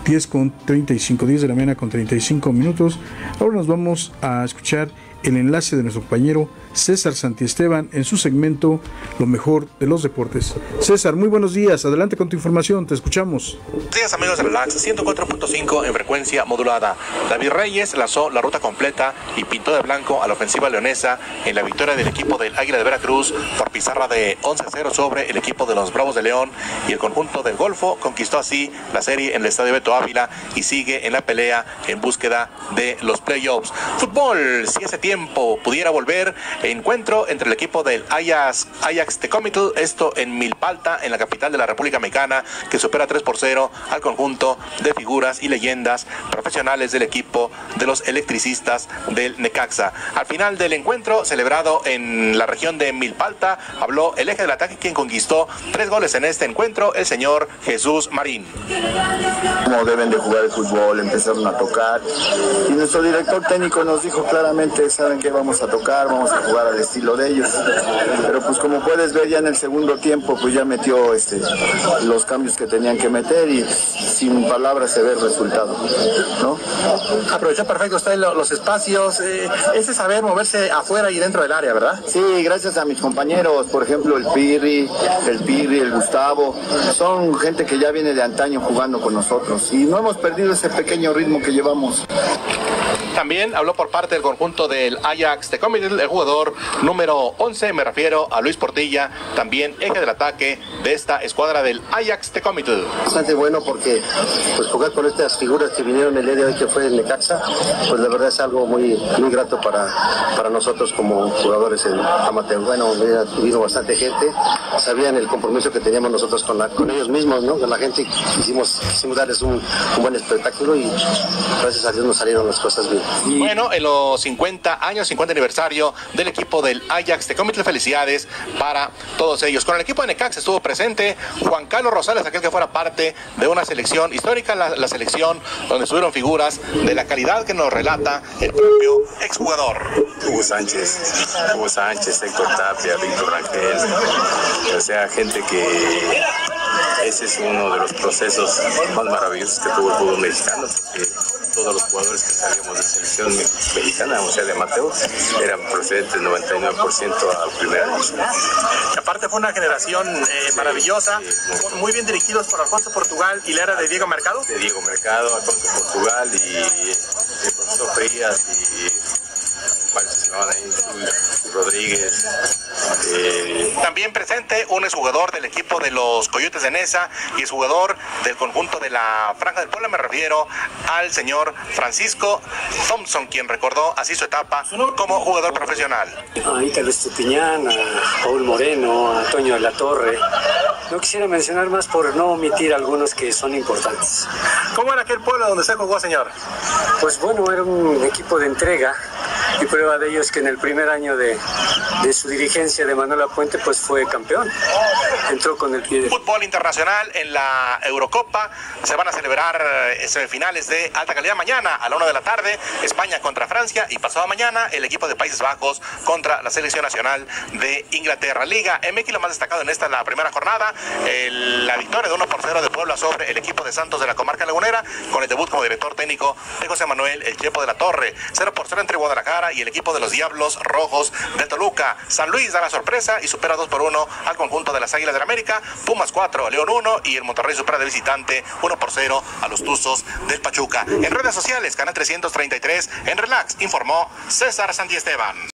10 de la mañana con 35 minutos. Ahora nos vamos a escuchar el enlace de nuestro compañero César Santiesteban en su segmento Lo mejor de los deportes. César, muy buenos días, adelante con tu información, te escuchamos. Buenos días amigos de Relax, 104.5 en frecuencia modulada. David Reyes lanzó la ruta completa y pintó de blanco a la ofensiva leonesa en la victoria del equipo del Águila de Veracruz por pizarra de 11-0 sobre el equipo de los Bravos de León, y el conjunto del Golfo conquistó así la serie en el Estadio Beto Ávila y sigue en la pelea en búsqueda de los playoffs. Fútbol, si ese tiempo pudiera volver, encuentro entre el equipo del Ajax Tecomitl, esto en Milpalta, en la capital de la República Mexicana, que supera 3-0 al conjunto de figuras y leyendas profesionales del equipo de los electricistas del Necaxa. Al final del encuentro, celebrado en la región de Milpalta, habló el eje del ataque, quien conquistó 3 goles en este encuentro, el señor Jesús Marín. Cómo deben de jugar el fútbol, empezaron a tocar, y nuestro director técnico nos dijo claramente, saben que vamos a tocar, vamos a jugar al estilo de ellos, pero pues como puedes ver ya en el segundo tiempo pues ya metió los cambios que tenían que meter y sin palabras se ve el resultado, ¿no? Aprovechó perfecto usted los espacios, ese saber moverse afuera y dentro del área, ¿verdad? Sí, gracias a mis compañeros, por ejemplo el Pirri, el Gustavo, son gente que ya viene de antaño jugando con nosotros y no hemos perdido ese pequeño ritmo que llevamos. También habló por parte del conjunto del Ajax Tecomitl el jugador número 11, me refiero a Luis Portilla, también eje del ataque de esta escuadra del Ajax Tecomitl. Bastante bueno porque pues jugar con estas figuras que vinieron el día de hoy, que fue el Necaxa, pues la verdad es algo muy grato para nosotros como jugadores en amateur. Bueno, vino bastante gente, sabían el compromiso que teníamos nosotros con ellos mismos, ¿no? Con la gente, quisimos darles un buen espectáculo y gracias a Dios nos salieron las cosas bien. Bueno, en los 50 aniversario del equipo del Ajax Tecomitl, felicidades para todos ellos. Con el equipo de Necaxa estuvo presente Juan Carlos Rosales, aquel que fuera parte de una selección histórica, la selección donde estuvieron figuras de la calidad que nos relata el propio exjugador. Hugo Sánchez, Héctor Tapia, Víctor Rangel, o sea, gente que ese es uno de los procesos más maravillosos que tuvo el fútbol mexicano, porque todos los jugadores que salíamos de selección mexicana, o sea, de amateur, eran procedentes 99% al primer año. Aparte fue una generación maravillosa, muy bien dirigidos por Alfonso Portugal y la era de Diego Mercado. De Diego Mercado, Alfonso Portugal y el profesor Frías y varios que se llamaban ahí, Rodríguez. También presente un exjugador del equipo de los Coyotes de Neza y exjugador del conjunto de la Franja del Puebla, me refiero al señor Francisco Thompson, quien recordó así su etapa como jugador profesional. A Ítalo Estupiñán, a Paul Moreno, a Toño de la Torre. No quisiera mencionar más por no omitir algunos que son importantes. ¿Cómo era aquel pueblo donde se jugó, señor? Pues bueno, era un equipo de entrega y prueba de ello es que en el primer año de su dirigencia de Manuel Apuente pues fue campeón, entró con el pie de... Fútbol internacional en la Eurocopa, se van a celebrar semifinales de alta calidad mañana a la 1 de la tarde, España contra Francia, y pasado mañana el equipo de Países Bajos contra la selección nacional de Inglaterra. Liga MX, lo más destacado en esta, la primera jornada, la victoria de 1-0 de Puebla sobre el equipo de Santos de la comarca lagunera, con el debut como director técnico de José Manuel El Chepo de la Torre. 0-0 entre Guadalajara y el equipo de los Diablos Rojos de Toluca. San Luis da la sorpresa y supera 2-1 al conjunto de las Águilas del América. Pumas 4, León 1, y el Monterrey supera de visitante 1-0 a los Tuzos del Pachuca. En redes sociales, Canal 333, en Relax, informó César Santiesteban.